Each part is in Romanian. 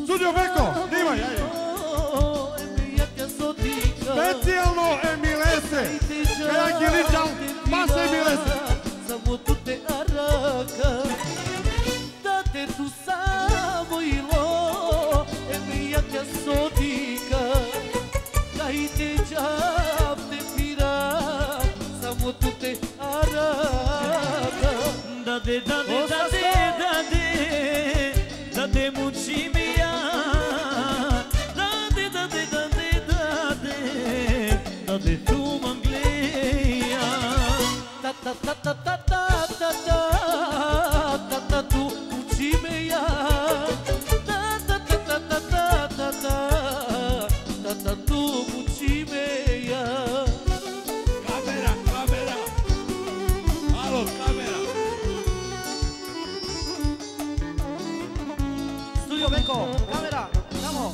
Studio Beko, snivaj, ajde. Specijalno Emilese, kajak je ličal, pas Emilese. Samo tu te araka, da te tu samo ilo, emijaka sotika, kaj te džab te pira, samo tu te araka. Dade, dade, dade, dade, dade muči mi ja. Dade, dade, dade, dade, dade tu mangleja. Ta ta ta ta ta ta ta ta ta ta tu muči me ja. Ta ta ta ta ta ta ta ta ta tu muči me ja. Kamera, kamera. Alo, kamera. Studio Beko, kamera, tamo.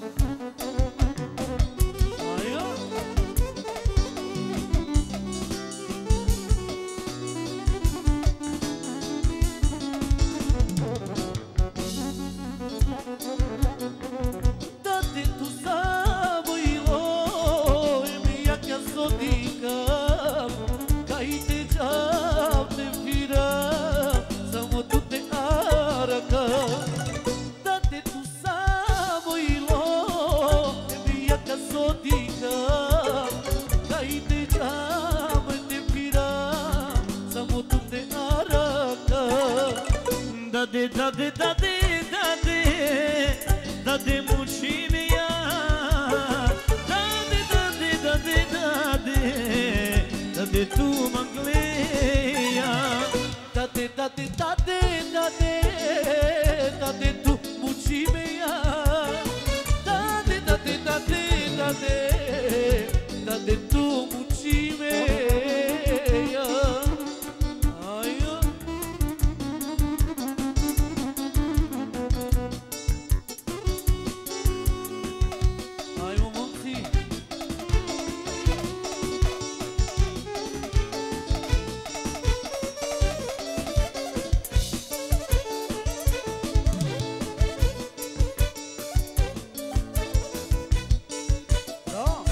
Da te tu samo ilo, emijaka sotika, kaj te džab te pira, samo tu te araka. Da te tu samo ilo, emijaka sotika, kaj te džab te pira, samo tu te araka. Dade, dade, dade, dade, dade muči mi ja. Dade, dade, dade, dade, dade tu mangleja. Dade, dade, dade, dade, dade tu muči me ja. Dade, dade, dade, dade, dade tu muči me ja. Ajo. Ajmo momci. Da.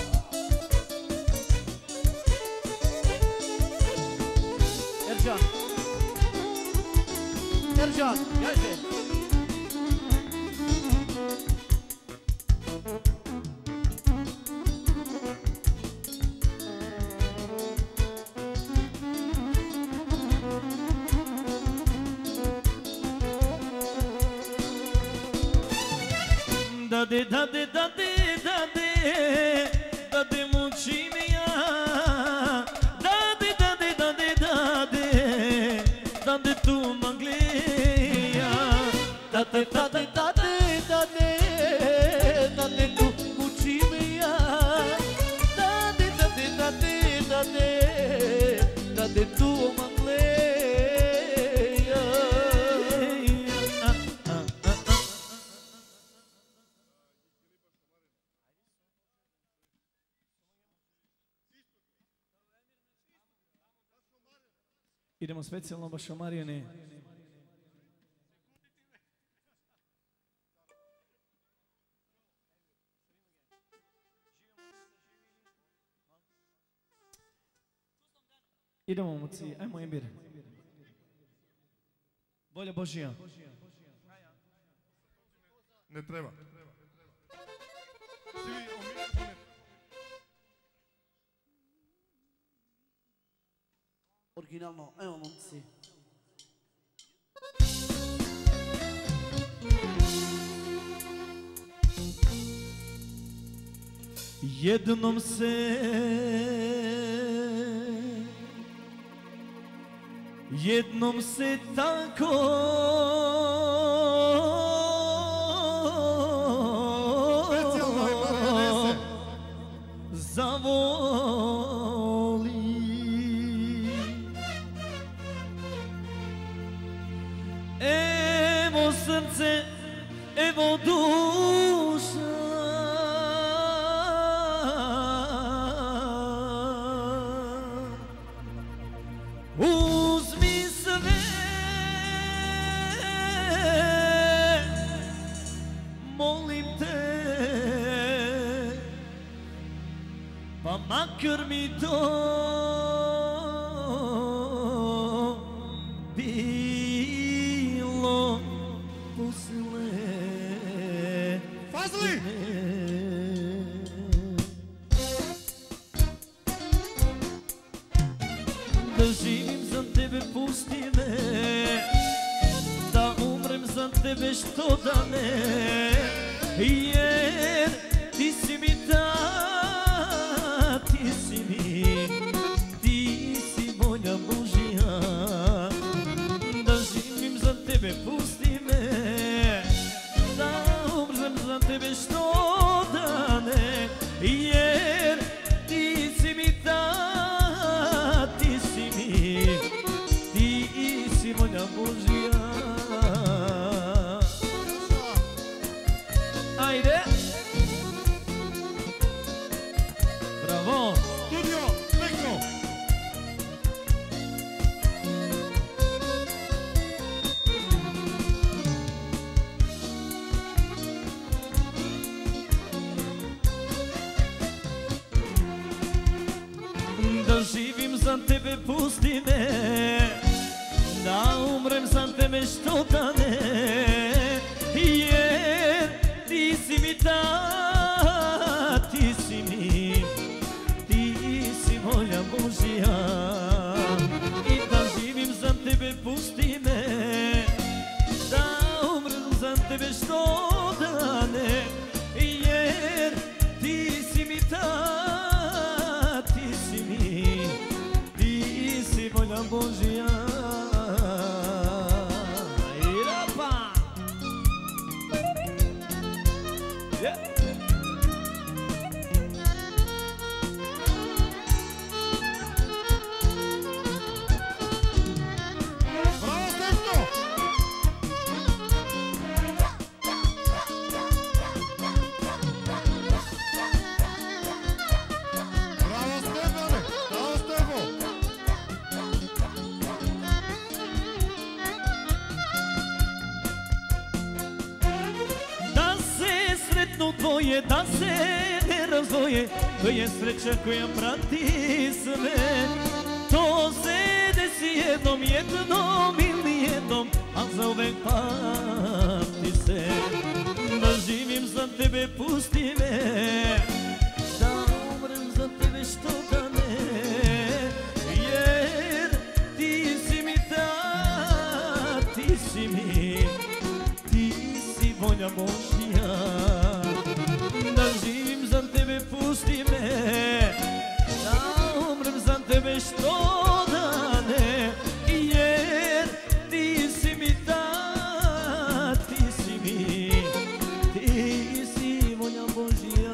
Ercan. Ercan, geldi. Dade, dade, dade, dade, dade muči mi ja. Dade, dade, dade, dade, dade tu mangleja. Dade, dade, dade, dade, dade tu muči me ja. Dade, dade, dade, dade, dade tu mangleja. Idemo specijalno baš o Marijane. Idemo moci, ajmo Embir. Volja Božija. Ne treba. Originalno, evo momci. Jednom se tako Specijalno je Marijane. zavoli. Evo srce, evo duša, uzmi sve, molim makar mi to bilo posle Fazli! Da živim za tebe, pusti me, da umrem za tebe, što da ne, jer ti si mi ta, ti si mi, ti si moja Božja. Da živim za tebe, pusti me, da umrem za tebe, što da ne, jer ti si mi ta, ti si moja Božja. Ajde! Bravo! Studio, tekno! Da živim za tebe, pusti me, da umrem za tebe, što da ne, jer ti si mi ta, ti si mi, ti si moja Božja. I da živim za tebe, pusti me, da umrem za tebe, što da ne, jer ti si mi ta, ti si mi, ti si moja Božja. Dvoje da se ne razdvoje, to je sreća koja prati sve. To se desi jednom ili jednom, a zauvek pamti se. Da živim za tebe, pusti me, da umrem za tebe, što da ne, jer ti si mi ta, ti si mi, ti si moja Božja. Da živim za tebe, pusti me, da umrem za tebe, što da ne, jer ti si mi ta, ti si mi, ti si moja Božja.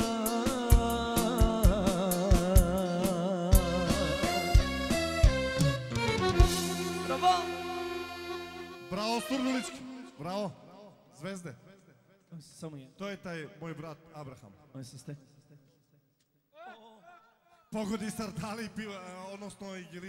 Bravo! Bravo, Surdulički! Bravo! Zvezde! Samo je. To je taj moj brat Abraham. Oj se ste. Pogodi Sardali piva, odnosno igili.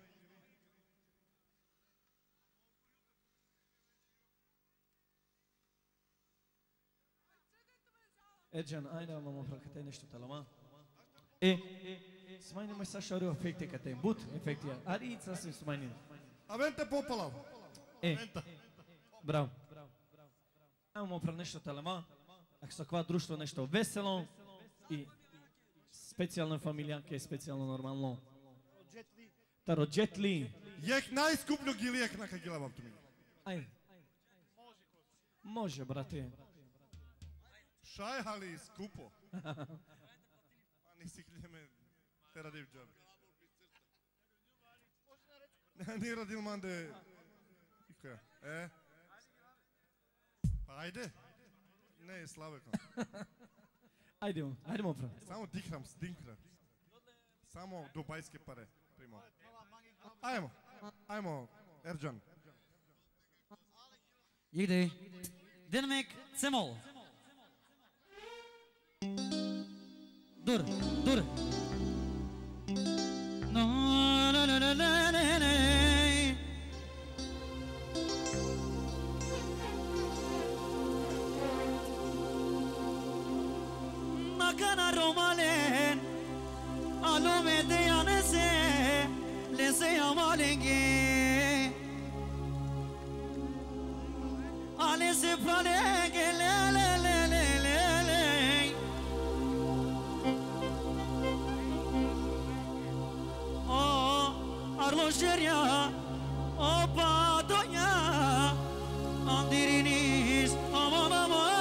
Ercan, ajde vam opravkate nešto talama. Smanjimo sa šaru efekte kate. But efektija. Ali sasvim smanjimo. Avente popalav. Bravo. Ajmo oprav nešto talama. Ako sa kva društvo nešto veselo i specijalne familjanke, specijalno normalno. Taro džetli. Jek najskuplju gilijek na kaj gila vam tu mi. Ajde. Može, brate. Šajhali skupo. A nisi kljeme teradiv džabi. Nije radil mande. Ikoja, Pa ajde. Ne, Slavekom. Ajdemo oprav. Samo dinkram. Samo dubajske pare primao. Ajmo, Ercan. Ide. Dinamik Cemol. Dur. Makana Romalen Alume de yanese lese amalenge alese pralenge le le le le le le Oh arlojeria oh padonya andirinis aman aman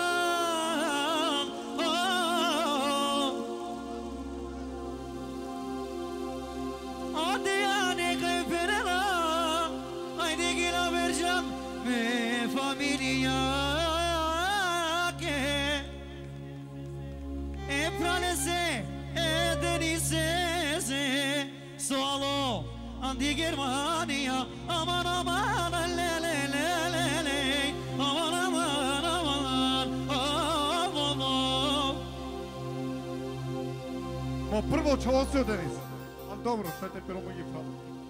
Familia che e pralese e denisese solo andi Germania aman aman le le le le le aman aman aman aman Ma prvo čo osio Denis. Al dobro, šta te prvo moji fa.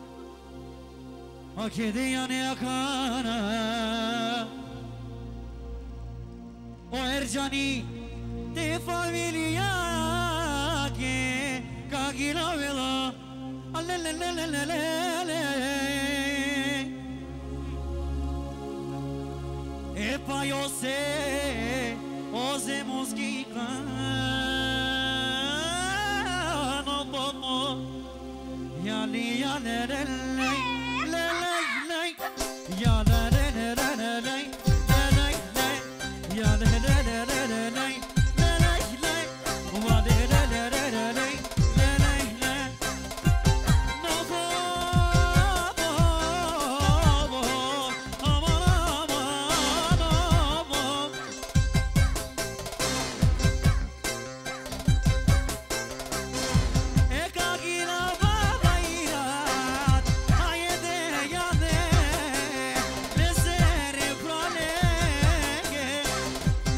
Ma che diane a cana O Ercani de familia che caghi la vela Allelelelelele E poi io se ose moschica No pomo Yali yalelele Ya la la la la la la la la ya la la la la la la la la wa la la la la la la la no bo bo amara bo e kagina babaira ayede yade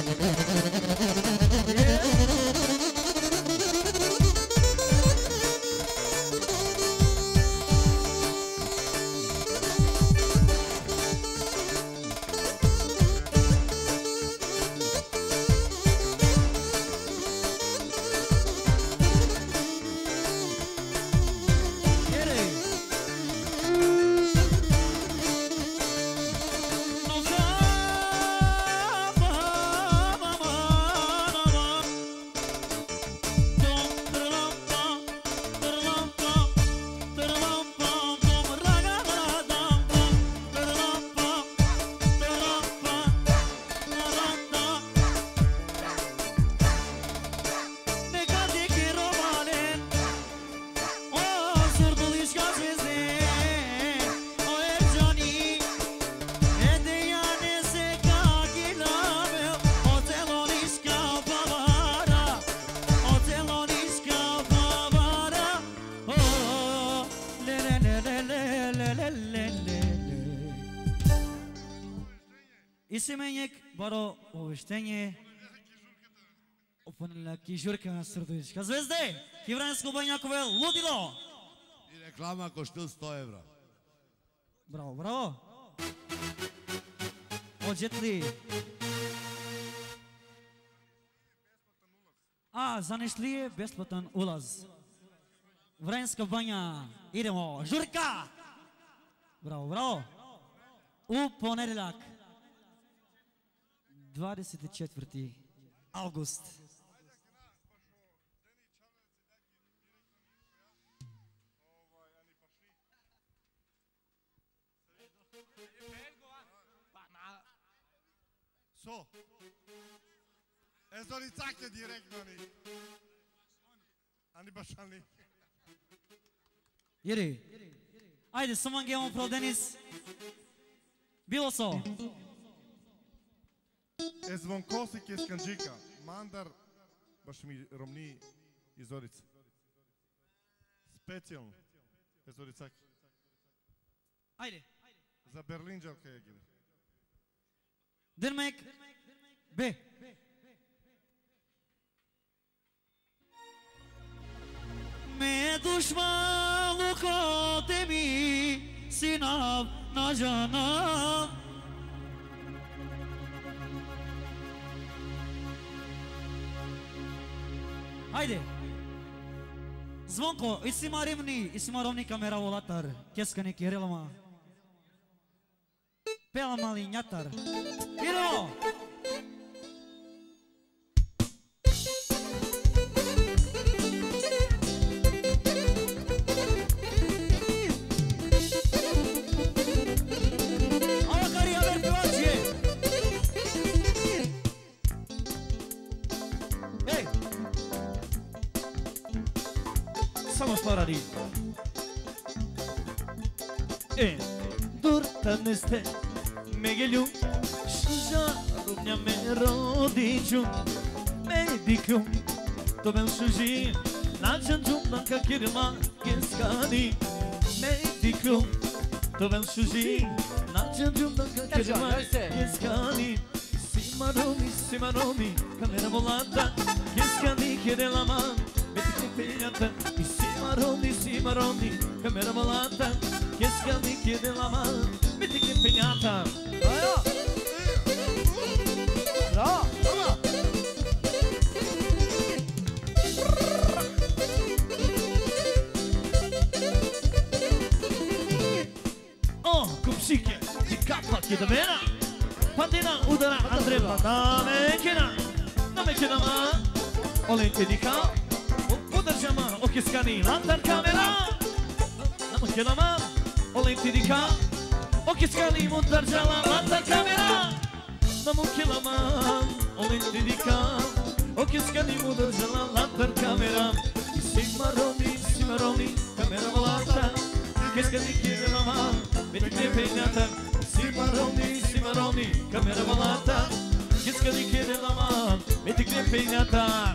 И семенек, баро обещение. Опънала кижурка на Сърдовичка. Звезде! Хивранско банякове лудило! И реклама коштил 100 евра. Браво, браво! Оджетли! Занеш ли е безплатен улаз? Вренска баня. Идемо. Журка! Браво, браво! У понеделяк. 24 август. Со. Езори цаке директно ни. Ани башани. Ири. Айде, саман гемо про Денис. Било со. Звонкоси ке сканджика. Мандар баш ми ромни изорица. Специјално. Езорицак. Айде. За Берлинџал кај ги. Дирмек. Б. Ме душман лукоте ми синав на жана. Хайде! Звонко, исима римни камера волатар. Кескане кирилама. Пела мали нятар. Идемо! Parari. Durtaneste me geliu Şujarumnya me rodiciu Medicum to ben suji Naçancum danka kirma keskani Medicum to ben suji Naçancum danka kirma keskani Simaromi kamera volata Keskani kirelama Metikli peynata Simaroni, camera volata, che scaldi chiede la mano, metti che impegnata. Oh, cupsiche, di cappa che da vera, patina udara andreva, da me che da ma, o lente di ca. Udržama okiskani lantar kamera Namo kelama olenti dika Okiskani udržala lantar kamera Namo kelama olenti dika Okiskani udržala lantar kamera Simaroni kamera volata Keskani kirama Metikle peynata Simaroni kamera volata Keskani kirama Metikle peynata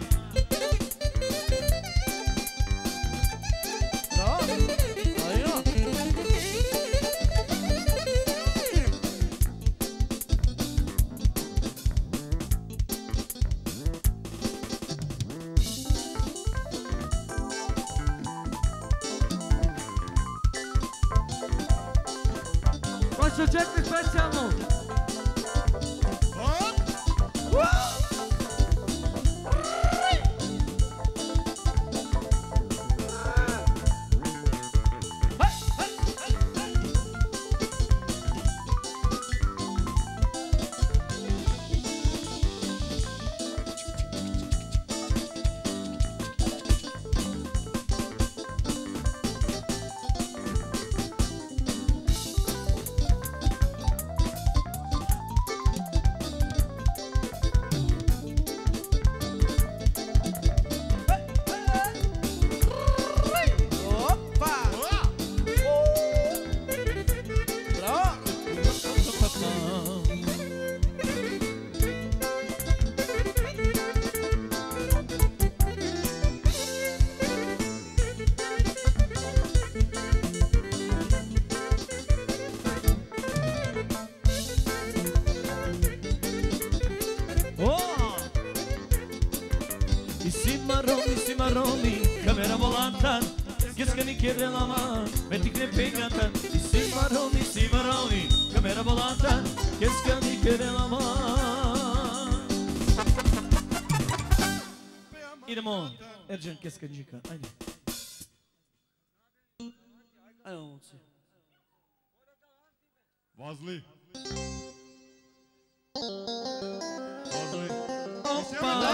što čekli specijalno. Romi, camera volanta, che mi chiede la mano, metti che pegata, si Maromi, camera volanta, che mi chiede la mano. Idemo, Ercan Keskancika, ajde. Ajde, momci. Vazli. Vazli. Opa!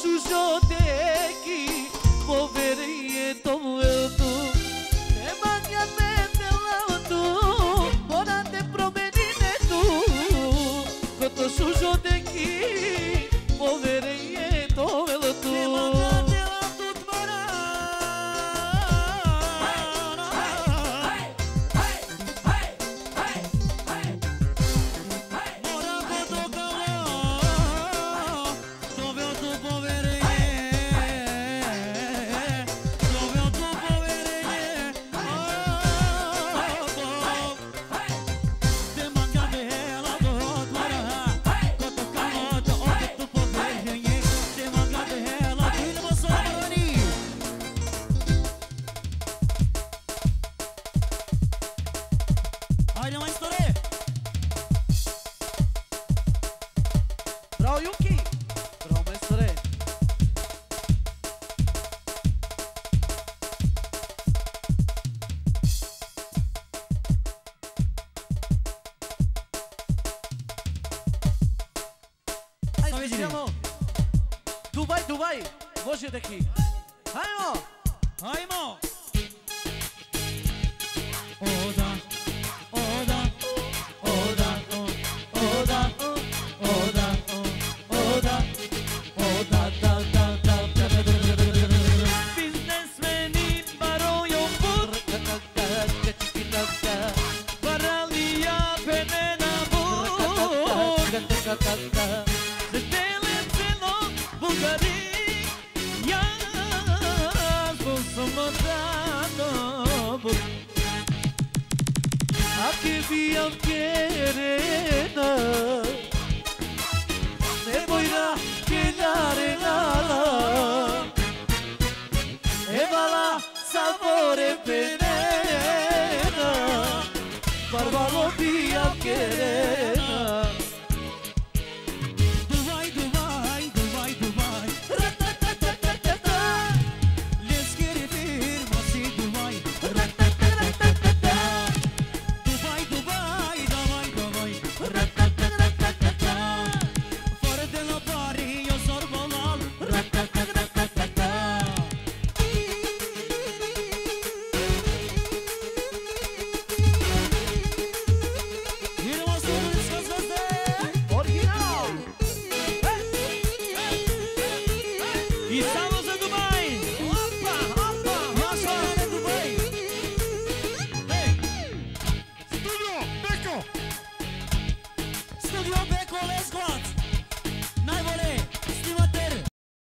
Σουζοντέκι φοβερή το βέλτο Εμάνια με τελάωτο Μόνατε προμενίνε του Κοτο Σουζοντέκι φοβερή το βέλτο Bravo Yuki! Bravo maestore! Hai, speriamo! Dubai! Voce da chi? Haimo! Oda, oda, oda, oda, oda, oda, oda, da. Biznesmeni barojo put, paralia penena bud. Zetele celo Bulgari, ja sam odano bud. A che via Pierena